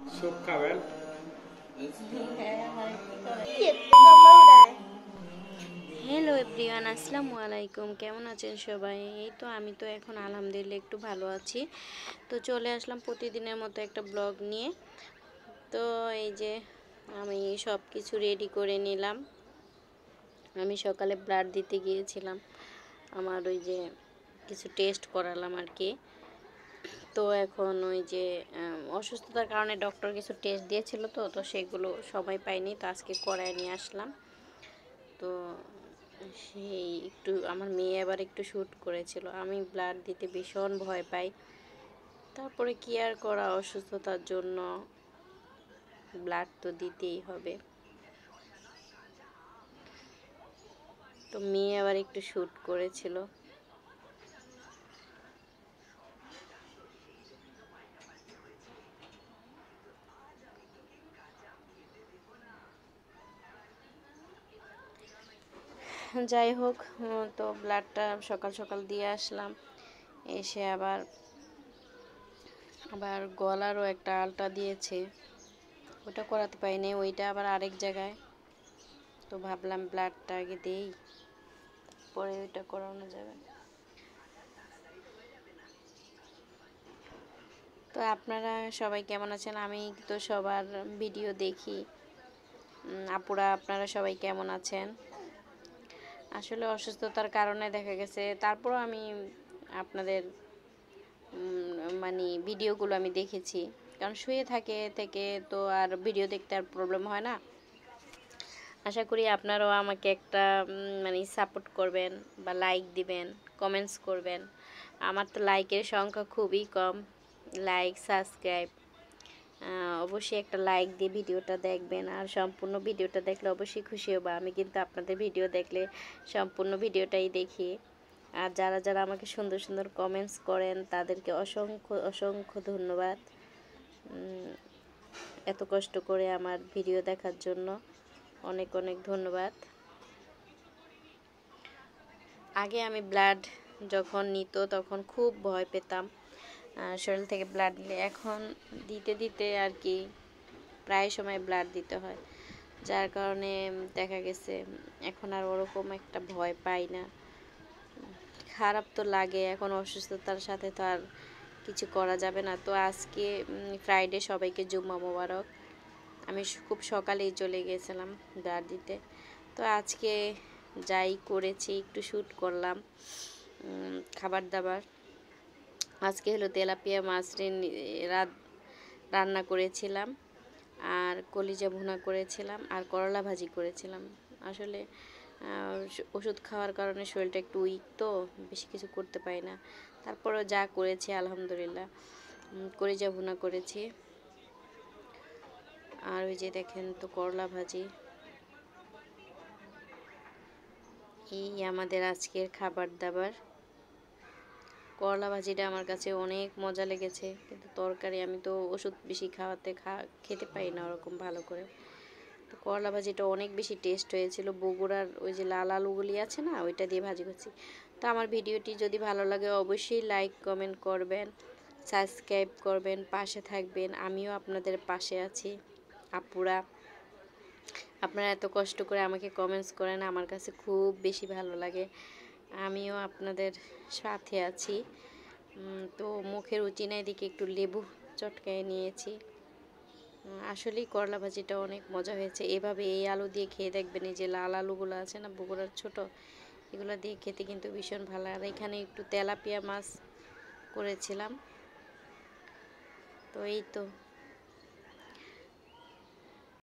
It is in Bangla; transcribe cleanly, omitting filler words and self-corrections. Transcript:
স্যুপ খাবেন? হ্যালো এভরিওয়ান, আসসালামু আলাইকুম। কেমন আছেন সবাই? এই তো আমি তো এখন আলহামদুলিল্লাহ একটু ভালো আছি। তো চলে আসলাম প্রতিদিনের মতো একটা ব্লগ নিয়ে। তো এই যে আমি সব কিছু রেডি করে নিলাম। আমি সকালে ব্লাড দিতে গিয়েছিলাম, আমার ওই যে কিছু টেস্ট করালাম আর কি। তো এখন ওই যে অসুস্থতার কারণে ডক্টর কিছু টেস্ট দিয়েছিল, তো সেগুলো সময় পাইনি, তো আজকে করায় নিয়ে আসলাম। তো সেই একটু আমার মেয়ে আবার একটু শ্যুট করেছিল। আমি ব্লাড দিতে ভীষণ ভয় পাই, তারপরে কি আর করা, অসুস্থতার জন্য ব্লাড তো দিতেই হবে। তো মেয়ে আবার একটু শ্যুট করেছিল। যাই হোক, তো ব্লাডটা সকাল সকাল দিয়ে আসলাম। এসে আবার আবার গলারও একটা আলটা দিয়েছে, ওটা করাতে পারিনি, ওইটা আবার আরেক জায়গায়। তো ভাবলাম ব্লাডটা আগে দেই, পরে ওইটা করানো যাবে। তো আপনারা সবাই কেমন আছেন? আমি তো সবার ভিডিও দেখি। আপুরা আপনারা সবাই কেমন আছেন? আসলে অসুস্থতার কারণে দেখা গেছে, তারপরও আমি আপনাদের মানে ভিডিওগুলো আমি দেখেছি, কারণ শুয়ে থেকে তো আর ভিডিও দেখতে আর প্রবলেম হয় না। আশা করি আপনারাও আমাকে একটা মানে সাপোর্ট করবেন বা লাইক দিবেন, কমেন্টস করবেন। আমার তো লাইকের সংখ্যা খুবই কম। লাইক, সাবস্ক্রাইব, অবশ্যই একটা লাইক দিয়ে ভিডিওটা দেখবেন। আর সম্পূর্ণ ভিডিওটা দেখলে অবশ্যই খুশি হব। আমি কিন্তু আপনাদের ভিডিও দেখলে সম্পূর্ণ ভিডিওটাই দেখি। আর যারা যারা আমাকে সুন্দর সুন্দর কমেন্টস করেন তাদেরকে অসংখ্য অসংখ্য ধন্যবাদ, এত কষ্ট করে আমার ভিডিও দেখার জন্য অনেক অনেক ধন্যবাদ। আগে আমি ব্লাড যখন নিত তখন খুব ভয় পেতাম শরীর থেকে ব্লাড নিলে। এখন দিতে দিতে আর কি প্রায় সময় ব্লাড দিতে হয়, যার কারণে দেখা গেছে এখন আর ওরকম একটা ভয় পাই না। খারাপ তো লাগে, এখন অসুস্থতার সাথে তো আর কিছু করা যাবে না। তো আজকে ফ্রাইডে, সবাইকে জুম্মা মোবারক। আমি খুব সকালেই চলে গিয়েছিলাম ব্লাড দিতে। তো আজকে যাই করেছি, একটু শ্যুট করলাম খাবার দাবার। আজকে হলো তেলাপিয়া মাছ রান্না করেছিলাম, আর কলিজা ভুনা করেছিলাম, আর করলা ভাজি করেছিলাম। আসলে ওষুধ খাওয়ার কারণে শরীরটা একটু উইক, তো বেশি কিছু করতে পারি না। তারপরেও যা করেছি আলহামদুলিল্লাহ। কলিজা ভুনা করেছি, আর ওই যে দেখেন তো করলা ভাজি। এই আমাদের আজকের খাবার দাবার। করলা ভাজিটা আমার কাছে অনেক মজা লেগেছে, কিন্তু তরকারি আমি তো ওষুধ বেশি খেতে পারি না ওরকম ভালো করে। তো করলা ভাজিটা অনেক বেশি টেস্ট হয়েছিল। বগুড়ার ওই যে লাল আলুগুলি আছে না, ওইটা দিয়ে ভাজি করছি। তো আমার ভিডিওটি যদি ভালো লাগে অবশ্যই লাইক কমেন্ট করবেন, সাবস্ক্রাইব করবেন, পাশে থাকবেন। আমিও আপনাদের পাশে আছি আপুরা। আপনারা এত কষ্ট করে আমাকে কমেন্টস করেন, আমার কাছে খুব বেশি ভালো লাগে। আমিও আপনাদের সাথে আছি। তো মুখের উচিনায় দিকে একটু লেবু চটকায় নিয়েছি। আসলেই করলা ভাজিটা অনেক মজা হয়েছে। এভাবে এই আলু দিয়ে খেয়ে দেখবেন, এই যে লাল আলুগুলো আছে না বগুড়ার ছোট, এগুলো দিয়ে খেতে কিন্তু ভীষণ ভালো। আর এখানে একটু তেলাপিয়া মাছ করেছিলাম। তো এই তো